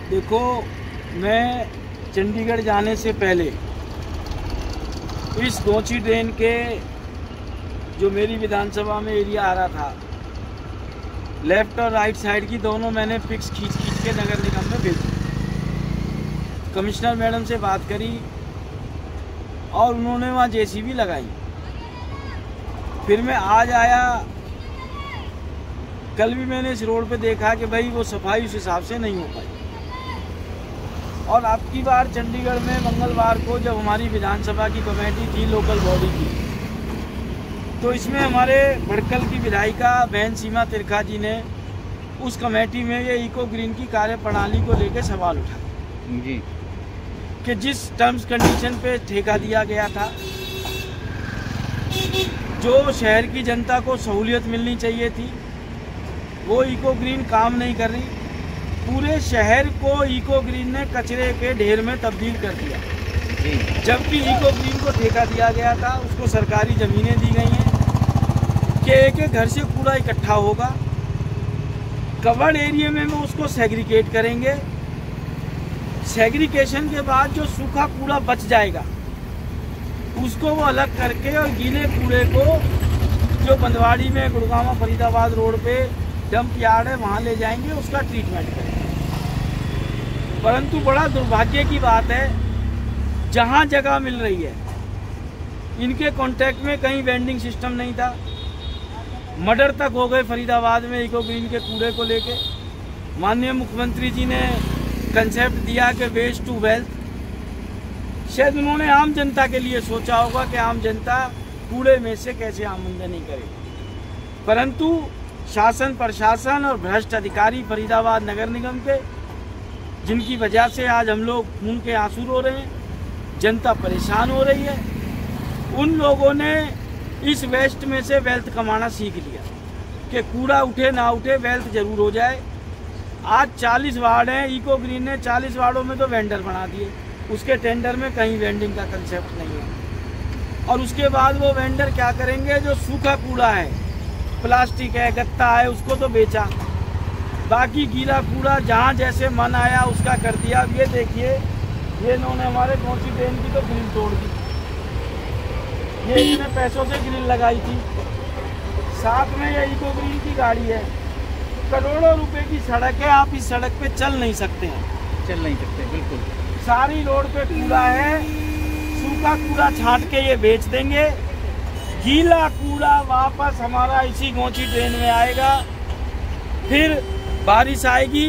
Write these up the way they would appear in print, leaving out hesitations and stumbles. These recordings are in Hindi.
देखो, मैं चंडीगढ़ जाने से पहले इस गोची ट्रेन के जो मेरी विधानसभा में एरिया आ रहा था, लेफ्ट और राइट साइड की दोनों मैंने पिक्स खींच के नगर निगम में भेजी। कमिश्नर मैडम से बात करी और उन्होंने वहाँ जेसीबी लगाई। फिर मैं आज आया, कल भी मैंने इस रोड पे देखा कि भाई वो सफाई उस हिसाब से नहीं हो पाई। और अब की बार चंडीगढ़ में मंगलवार को जब हमारी विधानसभा की कमेटी थी लोकल बॉडी की, तो इसमें हमारे भड़कल की विधायिका बहन सीमा तिरखा जी ने उस कमेटी में ये इको ग्रीन की कार्यप्रणाली को लेकर सवाल उठाया जी, कि जिस टर्म्स कंडीशन पे ठेका दिया गया था, जो शहर की जनता को सहूलियत मिलनी चाहिए थी, वो इको ग्रीन काम नहीं कर रही। पूरे शहर को इको ग्रीन ने कचरे के ढेर में तब्दील कर दिया। जबकि इको ग्रीन को ठेका दिया गया था, उसको सरकारी ज़मीनें दी गई हैं कि एक एक घर से कूड़ा इकट्ठा होगा, कवर्ड एरिया में उसको सेग्रीगेट करेंगे। सेग्रीगेशन के बाद जो सूखा कूड़ा बच जाएगा उसको वो अलग करके और गीले कूड़े को जो बंदवाड़ी में गुड़गांव फरीदाबाद रोड पे डंप यार्ड है वहाँ ले जाएंगे, उसका ट्रीटमेंट करेंगे। परंतु बड़ा दुर्भाग्य की बात है, जहाँ जगह मिल रही है इनके कॉन्टैक्ट में कहीं वेंडिंग सिस्टम नहीं था। मर्डर तक हो गए फरीदाबाद में इको ग्रीन के कूड़े को लेके। माननीय मुख्यमंत्री जी ने कंसेप्ट दिया कि वेस्ट टू वेल्थ। शायद उन्होंने आम जनता के लिए सोचा होगा कि आम जनता कूड़े में से कैसे आमदनी करे, परंतु शासन प्रशासन और भ्रष्ट अधिकारी फरीदाबाद नगर निगम के, जिनकी वजह से आज हम लोग खून के आंसू रो रहे हैं, जनता परेशान हो रही है, उन लोगों ने इस वेस्ट में से वेल्थ कमाना सीख लिया कि कूड़ा उठे ना उठे वेल्थ जरूर हो जाए। आज 40 वार्ड हैं, इको ग्रीन ने 40 वार्डों में तो वेंडर बना दिए, उसके टेंडर में कहीं वेंडिंग का कंसेप्ट नहीं है। और उसके बाद वो वेंडर क्या करेंगे, जो सूखा कूड़ा है, प्लास्टिक है, गत्ता है, उसको तो बेचा, बाकी गीला कूड़ा जहाँ जैसे मन आया उसका कर दिया। ये देखिए, ये इन्होंने हमारे गोची ट्रेन की तो ग्रिल तोड़ दी, ये इतने पैसों से ग्रिल लगाई थी। साथ में ये इको ग्रीन की गाड़ी है, करोड़ों रुपए की सड़क है, आप इस सड़क पे चल नहीं सकते हैं, चल नहीं सकते। बिल्कुल सारी रोड पे कूड़ा है, सूखा कूड़ा छांट के ये बेच देंगे, गीला कूड़ा वापस हमारा इसी गोची ट्रेन में आएगा। फिर बारिश आएगी,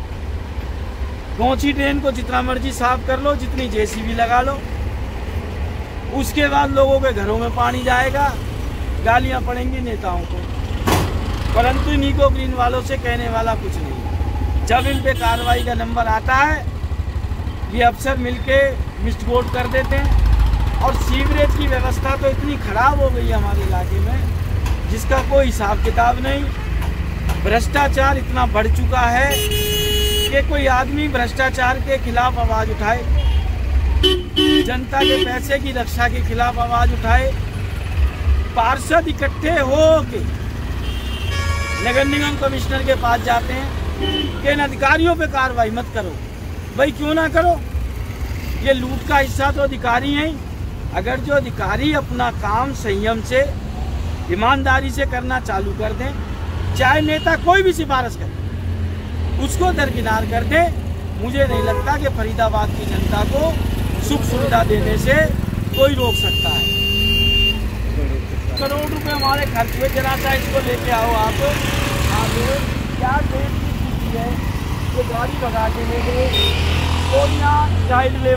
गोची ट्रेन को जितना मर्जी साफ कर लो, जितनी जेसीबी लगा लो, उसके बाद लोगों के घरों में पानी जाएगा, गालियां पड़ेंगी नेताओं को, परंतु इको ग्रीन वालों से कहने वाला कुछ नहीं। जब इन पे कार्रवाई का नंबर आता है, ये अफसर मिलके मिस्ड बोर्ड कर देते हैं। और सीवरेज की व्यवस्था तो इतनी खराब हो गई है हमारे इलाके में, जिसका कोई हिसाब किताब नहीं। भ्रष्टाचार इतना बढ़ चुका है कि कोई आदमी भ्रष्टाचार के खिलाफ आवाज़ उठाए, जनता के पैसे की रक्षा के खिलाफ आवाज़ उठाए, पार्षद इकट्ठे हो के नगर निगम कमिश्नर के पास जाते हैं कि इन अधिकारियों पे कार्रवाई मत करो। भाई क्यों ना करो, ये लूट का हिस्सा तो अधिकारी हैं। अगर जो अधिकारी अपना काम संयम से, ईमानदारी से करना चालू कर दें, चाहे नेता कोई भी सिफारिश करे, उसको दरकिनार कर दें, मुझे नहीं लगता कि फरीदाबाद की जनता को सुख सुविधा देने से कोई रोक सकता है। करोड़ रुपए हमारे खर्च हुए, जरा सा इसको लेके आओ आप क्या डेट की स्थिति है, जो गाड़ी भगा के ले गए, कोई ना चाइल्ड